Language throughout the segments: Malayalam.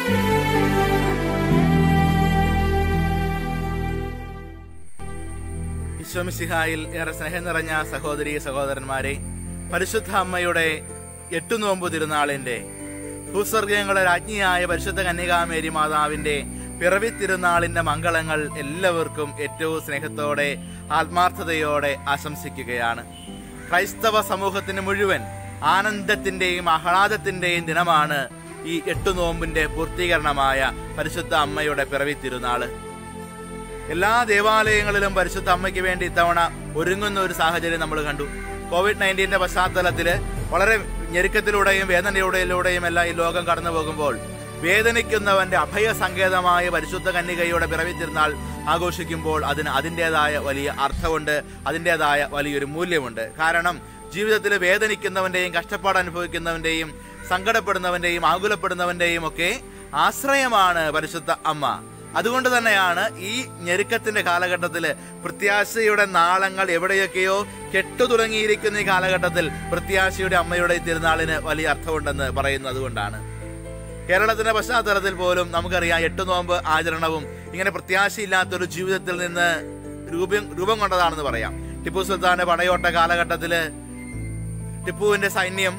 ഈശോമിശിഹായിൽ ഏറെ സ്നേഹം നിറഞ്ഞ സഹോദരീ സഹോദരന്മാരെ, പരിശുദ്ധ അമ്മയുടെ 8 നോമ്പ് തിരുനാളിന്റെ ഭൂസ്വർഗങ്ങളുടെ രാജ്ഞിയായ പരിശുദ്ധ കന്യകാമേരി മാതാവിന്റെ പിറവി തിരുനാളിന്റെ മംഗളങ്ങൾ എല്ലാവർക്കും ഏറ്റവും സ്നേഹത്തോടെ ആത്മാർത്ഥതയോടെ ആശംസിക്കുകയാണ്. ക്രൈസ്തവ സമൂഹത്തിന് മുഴുവൻ ആനന്ദത്തിന്റെയും ആഹ്ലാദത്തിന്റെയും ദിനമാണ് ഈ 8 നോമ്പിന്റെ പൂർത്തീകരണമായ പരിശുദ്ധ അമ്മയുടെ പിറവി തിരുനാള്. എല്ലാ ദേവാലയങ്ങളിലും പരിശുദ്ധ അമ്മയ്ക്ക് വേണ്ടി ഇത്തവണ ഒരുങ്ങുന്ന ഒരു സാഹചര്യം നമ്മൾ കണ്ടു. COVID-19 പശ്ചാത്തലത്തിൽ വളരെ ഞെരുക്കത്തിലൂടെയും വേദനയിലൂടെയും എല്ലാം ഈ ലോകം കടന്നു പോകുമ്പോൾ വേദനിക്കുന്നവന്റെ അഭയ സങ്കേതമായ പരിശുദ്ധ കന്യകയുടെ പിറവി തിരുനാൾ ആഘോഷിക്കുമ്പോൾ അതിന് അതിൻ്റെതായ വലിയ അർത്ഥമുണ്ട്, അതിൻ്റെതായ വലിയൊരു മൂല്യമുണ്ട്. കാരണം ജീവിതത്തിൽ വേദനിക്കുന്നവന്റെയും കഷ്ടപ്പാട് അനുഭവിക്കുന്നവന്റെയും സങ്കടപ്പെടുന്നവന്റെയും ആകുലപ്പെടുന്നവന്റെയും ഒക്കെ ആശ്രയമാണ് പരിശുദ്ധ അമ്മ. അതുകൊണ്ട് തന്നെയാണ് ഈ ഞെരുക്കത്തിന്റെ കാലഘട്ടത്തിൽ പ്രത്യാശയുടെ നാളങ്ങൾ എവിടെയൊക്കെയോ കെട്ടുതുടങ്ങിയിരിക്കുന്ന ഈ കാലഘട്ടത്തിൽ പ്രത്യാശയുടെ അമ്മയുടെ തിരുനാളിന് വലിയ അർത്ഥമുണ്ടെന്ന് പറയുന്നത് കൊണ്ടാണ്. കേരളത്തിന്റെ പശ്ചാത്തലത്തിൽ പോലും നമുക്കറിയാം 8 നോമ്പ് ആചരണവും ഇങ്ങനെ പ്രത്യാശയില്ലാത്തൊരു ജീവിതത്തിൽ നിന്ന് രൂപം കൊണ്ടതാണെന്ന് പറയാം. ടിപ്പു സുൽത്താന്റെ പടയോട്ട കാലഘട്ടത്തില് ടിപ്പുവിന്റെ സൈന്യം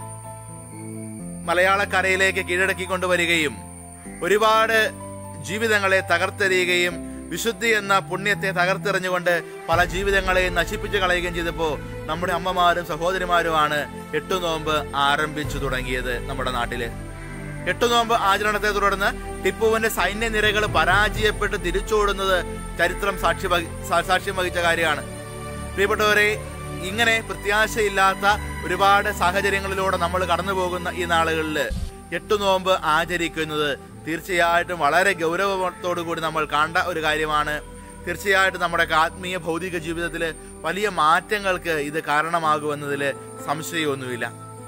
മലയാളക്കരയിലേക്ക് കീഴടക്കിക്കൊണ്ടുവരികയും ഒരുപാട് ജീവിതങ്ങളെ തകർത്തെറിയുകയും വിശുദ്ധി എന്ന പുണ്യത്തെ തകർത്തെറിഞ്ഞുകൊണ്ട് പല ജീവിതങ്ങളെയും നശിപ്പിച്ചു കളയുകയും ചെയ്തപ്പോൾ നമ്മുടെ അമ്മമാരും സഹോദരിമാരുമാണ് 8 നോമ്പ് ആരംഭിച്ചു തുടങ്ങിയത്. നമ്മുടെ നാട്ടില് 8 നോമ്പ് ആചരണത്തെ തുടർന്ന് ടിപ്പുവിന്റെ സൈന്യനിരകൾ പരാജയപ്പെട്ട് തിരിച്ചോടുന്നത് ചരിത്രം സാക്ഷ്യം വഹിച്ച കാര്യമാണ്. പ്രിയപ്പെട്ടവരെ, ഇങ്ങനെ പ്രത്യാശയില്ലാത്ത ഒരുപാട് സാഹചര്യങ്ങളിലൂടെ നമ്മൾ കടന്നു പോകുന്ന ഈ നാളുകളിൽ 8 നോമ്പ് ആചരിക്കുന്നത് തീർച്ചയായിട്ടും വളരെ ഗൗരവത്തോടു കൂടി നമ്മൾ കണ്ട ഒരു കാര്യമാണ്. തീർച്ചയായിട്ടും നമ്മുടെ ആത്മീയ ഭൗതിക ജീവിതത്തിൽ വലിയ മാറ്റങ്ങൾക്ക് ഇത് കാരണമാകുമെന്നതിൽ സംശയമൊന്നുമില്ല.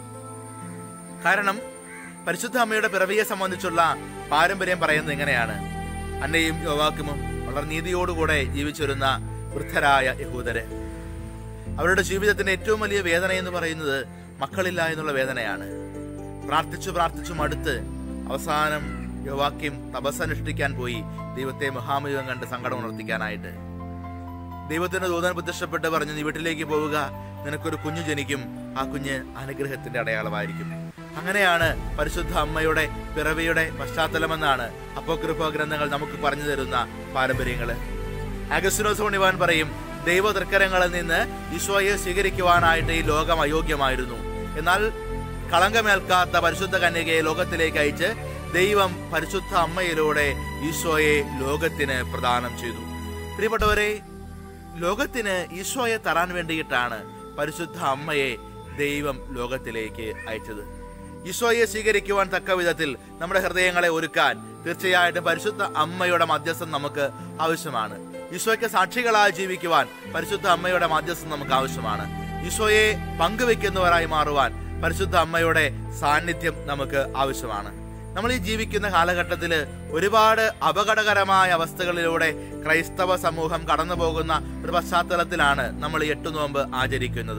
കാരണം പരിശുദ്ധ അമ്മയുടെ പിറവിയെ സംബന്ധിച്ചുള്ള പാരമ്പര്യം പറയുന്നത് ഇങ്ങനെയാണ്. അന്നയും യോവാക്കിമും വളരെ നീതിയോടുകൂടെ ജീവിച്ചിരുന്ന വൃദ്ധരായ യഹൂദര്, അവരുടെ ജീവിതത്തിന്റെ ഏറ്റവും വലിയ വേദന എന്ന് പറയുന്നത് മക്കളില്ല എന്നുള്ള വേദനയാണ്. പ്രാർത്ഥിച്ചു മടുത്ത് അവസാനം യോവാക്യം തപസ്സനുഷ്ഠിക്കാൻ പോയി ദൈവത്തെ മഹാമുഖം കണ്ട് സങ്കടം ഉണർത്തിക്കാനായിട്ട്. ദൈവത്തിന്റെ ദൂതൻ പ്രത്യക്ഷപ്പെട്ട് പറഞ്ഞു, നീ വീട്ടിലേക്ക് പോവുക, നിനക്കൊരു കുഞ്ഞു ജനിക്കും, ആ കുഞ്ഞ് അനുഗ്രഹത്തിന്റെ അടയാളമായിരിക്കും. അങ്ങനെയാണ് പരിശുദ്ധ അമ്മയുടെ പിറവിയുടെ പശ്ചാത്തലമെന്നാണ് അപ്പോക്രിഫ ഗ്രന്ഥങ്ങൾ നമുക്ക് പറഞ്ഞു തരുന്ന പാരമ്പര്യങ്ങള്. അഗസ്തീനോസ് പുണ്യവാൻ പറയും, ദൈവ തൃക്കരങ്ങളിൽ നിന്ന് ഈശോയെ സ്വീകരിക്കുവാനായിട്ട് ഈ ലോകം അയോഗ്യമായിരുന്നു. എന്നാൽ കളങ്കമേൽക്കാത്ത പരിശുദ്ധ കന്യകയെ ലോകത്തിലേക്ക് അയച്ച് ദൈവം പരിശുദ്ധ അമ്മയിലൂടെ ഈശോയെ ലോകത്തിന് പ്രദാനം ചെയ്തു. പ്രിയപ്പെട്ടവരെ, ലോകത്തിന് ഈശോയെ തരാൻ വേണ്ടിയിട്ടാണ് പരിശുദ്ധ അമ്മയെ ദൈവം ലോകത്തിലേക്ക് അയച്ചത്. ഈശോയെ സ്വീകരിക്കുവാൻ തക്ക വിധത്തിൽ നമ്മുടെ ഹൃദയങ്ങളെ ഒരുക്കാൻ തീർച്ചയായിട്ടും പരിശുദ്ധ അമ്മയുടെ മധ്യസ്ഥം നമുക്ക് ആവശ്യമാണ്. ഈശോയ്ക്ക് സാക്ഷികളായി ജീവിക്കുവാൻ പരിശുദ്ധ അമ്മയുടെ മധ്യസ്ഥം നമുക്ക് ആവശ്യമാണ്. ഈശോയെ പങ്കുവെക്കുന്നവരായി മാറുവാൻ പരിശുദ്ധ അമ്മയുടെ സാന്നിധ്യം നമുക്ക് ആവശ്യമാണ്. നമ്മൾ ഈ ജീവിക്കുന്ന കാലഘട്ടത്തിൽ ഒരുപാട് അപകടകരമായ അവസ്ഥകളിലൂടെ ക്രൈസ്തവ സമൂഹം കടന്നു പോകുന്ന ഒരു പശ്ചാത്തലത്തിലാണ് നമ്മൾ 8 നോമ്പ് ആചരിക്കുന്നത്.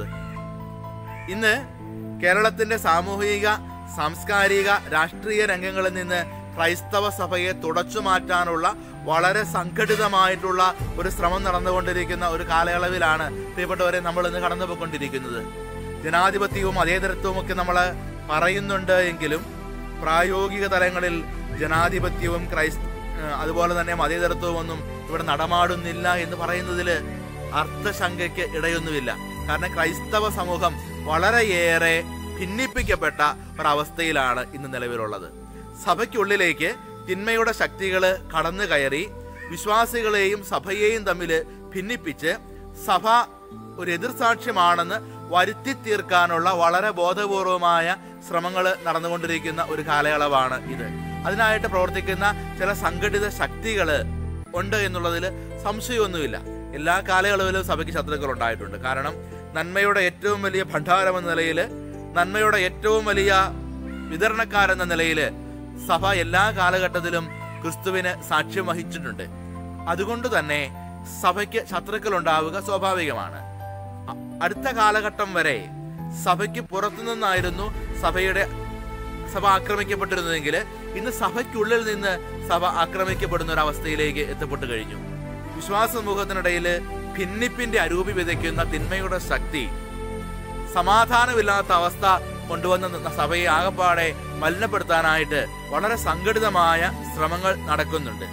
ഇന്ന് കേരളത്തിന്റെ സാമൂഹിക, സാംസ്കാരിക, രാഷ്ട്രീയ രംഗങ്ങളിൽ നിന്ന് ക്രൈസ്തവ സഭയെ തുടച്ചു മാറ്റാനുള്ള വളരെ സംഘടിതമായിട്ടുള്ള ഒരു ശ്രമം നടന്നുകൊണ്ടിരിക്കുന്ന ഒരു കാലയളവിലാണ് പ്രിയപ്പെട്ടവരെ നമ്മൾ ഇന്ന് കടന്നുപോയിക്കൊണ്ടിരിക്കുന്നത്. ജനാധിപത്യവും മതേതരത്വവും ഒക്കെ നമ്മൾ പറയുന്നുണ്ട് എങ്കിലും പ്രായോഗിക തലങ്ങളിൽ ജനാധിപത്യവും അതുപോലെ തന്നെ മതേതരത്വവും ഒന്നും ഇവിടെ നടമാടുന്നില്ല എന്ന് പറയുന്നതിൽ അർത്ഥശങ്കയ്ക്ക് ഇടയൊന്നുമില്ല. കാരണം ക്രൈസ്തവ സമൂഹം വളരെയേറെ ഭിന്നിപ്പിക്കപ്പെട്ട ഒരവസ്ഥയിലാണ് ഇന്ന് നിലവിലുള്ളത്. സഭയ്ക്കുള്ളിലേക്ക് തിന്മയുടെ ശക്തികൾ കടന്നു കയറി വിശ്വാസികളെയും സഭയെയും തമ്മിൽ ഭിന്നിപ്പിച്ച് സഭ ഒരു എതിർസാക്ഷ്യമാണെന്ന് വരുത്തി തീർക്കാനുള്ള വളരെ ബോധപൂർവമായ ശ്രമങ്ങൾ നടന്നുകൊണ്ടിരിക്കുന്ന ഒരു കാലയളവാണ് ഇത്. അതിനായിട്ട് പ്രവർത്തിക്കുന്ന ചില സംഘടിത ശക്തികൾ ഉണ്ട് എന്നുള്ളതിൽ സംശയമൊന്നുമില്ല. എല്ലാ കാലയളവിലും സഭയ്ക്ക് ശത്രുക്കൾ ഉണ്ടായിട്ടുണ്ട്. കാരണം നന്മയുടെ ഏറ്റവും വലിയ ഭണ്ഡാരം എന്ന നിലയിൽ, നന്മയുടെ ഏറ്റവും വലിയ വിതരണക്കാരെന്ന നിലയിൽ സഭ എല്ലാ കാലഘട്ടത്തിലും ക്രിസ്തുവിന് സാക്ഷ്യം വഹിച്ചിട്ടുണ്ട്. അതുകൊണ്ട് തന്നെ സഭയ്ക്ക് ശത്രുക്കൾ ഉണ്ടാവുക സ്വാഭാവികമാണ്. അടുത്ത കാലഘട്ടം വരെ സഭയ്ക്ക് പുറത്തുനിന്നായിരുന്നു സഭയുടെ സഭ ആക്രമിക്കപ്പെട്ടിരുന്നതെങ്കിൽ ഇന്ന് സഭയ്ക്കുള്ളിൽ നിന്ന് സഭ ആക്രമിക്കപ്പെടുന്ന ഒരു അവസ്ഥയിലേക്ക് എത്തപ്പെട്ടു കഴിഞ്ഞു. വിശ്വാസ സമൂഹത്തിനിടയിൽ ഭിന്നിപ്പിന്റെ അരൂപി വിതയ്ക്കുന്ന തിന്മയുടെ ശക്തി സമാധാനമില്ലാത്ത അവസ്ഥ കൊണ്ടുവന്ന സഭയെ ആകപ്പാടെ മലിനപ്പെടുത്താനായിട്ട് വളരെ സംഘടിതമായ ശ്രമങ്ങൾ നടക്കുന്നുണ്ട്.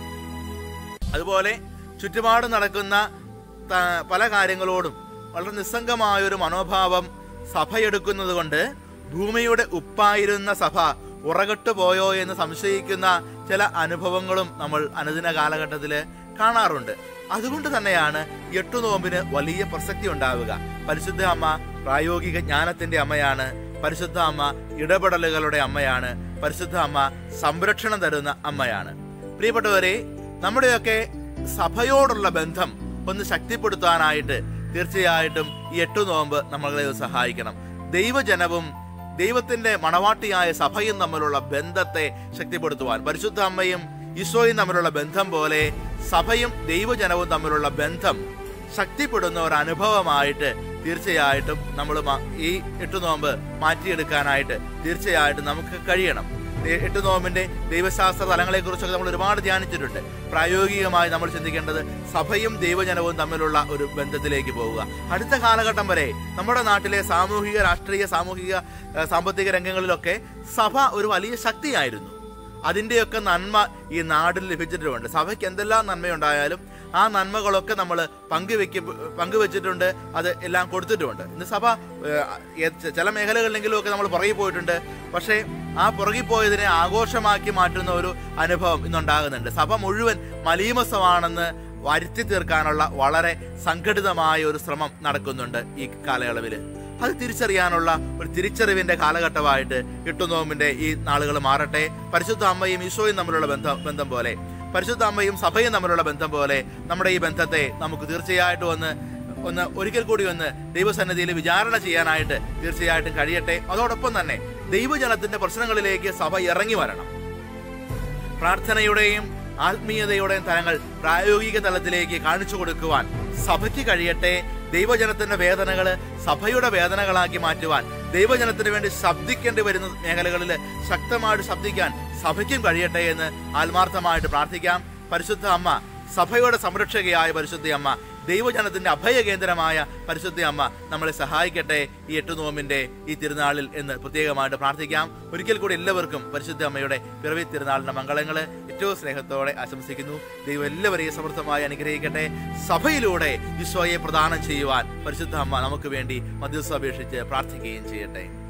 അതുപോലെ ചുറ്റുപാട് നടക്കുന്ന പല കാര്യങ്ങളോടും വളരെ നിസ്സംഗമായൊരു മനോഭാവം സഭയെടുക്കുന്നത് കൊണ്ട് ഭൂമിയുടെ ഉപ്പായിരുന്ന സഭ ഉറകെട്ടു പോയോ എന്ന് സംശയിക്കുന്ന ചില അനുഭവങ്ങളും നമ്മൾ അനുദിന കാലഘട്ടത്തിൽ കാണാറുണ്ട്. അതുകൊണ്ട് തന്നെയാണ് 8 നോമ്പിന് വലിയ പ്രസക്തി ഉണ്ടാവുക. പരിശുദ്ധ അമ്മ പ്രായോഗിക ജ്ഞാനത്തിന്റെ അമ്മയാണ്. പരിശുദ്ധ അമ്മ ഇടപെടലുകളുടെ അമ്മയാണ്. പരിശുദ്ധ അമ്മ സംരക്ഷണം തരുന്ന അമ്മയാണ്. പ്രിയപ്പെട്ടവരെ, നമ്മുടെയൊക്കെ സഭയോടുള്ള ബന്ധം ഒന്ന് ശക്തിപ്പെടുത്താനായിട്ട് തീർച്ചയായിട്ടും ഈ 8 നോമ്പ് നമ്മളെ സഹായിക്കണം. ദൈവജനവും ദൈവത്തിന്റെ മണവാട്ടിയായ സഭയും തമ്മിലുള്ള ബന്ധത്തെ ശക്തിപ്പെടുത്തുവാൻ, പരിശുദ്ധ അമ്മയും ഈശോയും തമ്മിലുള്ള ബന്ധം പോലെ സഭയും ദൈവജനവും തമ്മിലുള്ള ബന്ധം ശക്തിപ്പെടുന്ന ഒരു അനുഭവമായിട്ട് തീർച്ചയായിട്ടും നമ്മൾ ഈ 8 നോമ്പ് മാറ്റിയെടുക്കാനായിട്ട് തീർച്ചയായിട്ടും നമുക്ക് കഴിയണം. 8 നോമ്പിന്റെ ദൈവശാസ്ത്ര തലങ്ങളെ കുറിച്ചൊക്കെ നമ്മൾ ഒരുപാട് ധ്യാനിച്ചിട്ടുണ്ട്. പ്രായോഗികമായി നമ്മൾ ചിന്തിക്കേണ്ടത് സഭയും ദൈവജനവും തമ്മിലുള്ള ഒരു ബന്ധത്തിലേക്ക് പോവുക. അടുത്ത കാലഘട്ടം വരെ നമ്മുടെ നാട്ടിലെ സാമൂഹിക, രാഷ്ട്രീയ, സാമൂഹിക, സാമ്പത്തിക രംഗങ്ങളിലൊക്കെ സഭ ഒരു വലിയ ശക്തിയായിരുന്നു. അതിൻ്റെയൊക്കെ നന്മ ഈ നാടിൽ ലഭിച്ചിട്ടുമുണ്ട്. സഭയ്ക്ക് എന്തെല്ലാം നന്മയുണ്ടായാലും ആ നന്മകളൊക്കെ നമ്മൾ പങ്കുവെച്ചിട്ടുണ്ട്, അത് എല്ലാം കൊടുത്തിട്ടുമുണ്ട്. ഇന്ന് സഭ ചില മേഖലകളിലെങ്കിലും ഒക്കെ നമ്മൾ പുറകെ പോയിട്ടുണ്ട്. പക്ഷേ ആ പുറകെ പോയതിനെ ആഘോഷമാക്കി മാറ്റുന്ന ഒരു അനുഭവം ഇന്നുണ്ടാകുന്നുണ്ട്. സഭ മുഴുവൻ മലീമസമാണെന്ന് വരുത്തി തീർക്കാനുള്ള വളരെ സംഘടിതമായ ഒരു ശ്രമം നടക്കുന്നുണ്ട് ഈ കാലയളവിൽ. അത് തിരിച്ചറിയാനുള്ള ഒരു തിരിച്ചറിവിന്റെ കാലഘട്ടമായിട്ട് 8 നോമ്പിന്റെ ഈ നാളുകൾ മാറട്ടെ. പരിശുദ്ധ അമ്മയും ഈശോയും തമ്മിലുള്ള ബന്ധം പോലെ, പരിശുദ്ധ അമ്മയും സഭയും തമ്മിലുള്ള ബന്ധം പോലെ നമ്മുടെ ഈ ബന്ധത്തെ നമുക്ക് തീർച്ചയായിട്ടും ഒന്ന് ഒരിക്കൽ കൂടി ദൈവസന്നിധിയിൽ വിചാരണ ചെയ്യാനായിട്ട് തീർച്ചയായിട്ടും കഴിയട്ടെ. അതോടൊപ്പം തന്നെ ദൈവജനത്തിന്റെ പ്രശ്നങ്ങളിലേക്ക് സഭ ഇറങ്ങി വരണം. പ്രാർത്ഥനയുടെയും ആത്മീയതയുടെയും തലങ്ങൾ പ്രായോഗിക തലത്തിലേക്ക് കാണിച്ചു കൊടുക്കുവാൻ സഭയ്ക്ക് കഴിയട്ടെ. ദൈവജനത്തിന്റെ വേദനകള് സഭയുടെ വേദനകളാക്കി മാറ്റുവാൻ, ദൈവജനത്തിന് വേണ്ടി ശബ്ദിക്കേണ്ടി വരുന്ന മേഖലകളിൽ ശക്തമായിട്ട് ശബ്ദിക്കാൻ സഭയ്ക്കും കഴിയട്ടെ എന്ന് ആത്മാർത്ഥമായിട്ട് പ്രാർത്ഥിക്കാം. പരിശുദ്ധ അമ്മ, സഭയുടെ സംരക്ഷകയായ പരിശുദ്ധ അമ്മ, ദൈവജനത്തിന്റെ അഭയകേന്ദ്രമായ പരിശുദ്ധ അമ്മ നമ്മളെ സഹായിക്കട്ടെ ഈ 8 നോമ്പിന്റെ ഈ തിരുനാളിൽ എന്ന് പ്രത്യേകമായിട്ട് പ്രാർത്ഥിക്കാം. ഒരിക്കൽ കൂടി എല്ലാവർക്കും പരിശുദ്ധ അമ്മയുടെ പിറവി തിരുനാളിന്റെ മംഗളങ്ങള് ഏറ്റവും സ്നേഹത്തോടെ ആശംസിക്കുന്നു. ദൈവം എല്ലാവരെയും സമൃദ്ധമായി അനുഗ്രഹിക്കട്ടെ. സഭയിലൂടെ ഈശോയെ പ്രദാനം ചെയ്യുവാൻ പരിശുദ്ധ അമ്മ നമുക്ക് വേണ്ടി മധ്യസ്ഥ അപേക്ഷിച്ച് പ്രാർത്ഥിക്കുകയും ചെയ്യട്ടെ.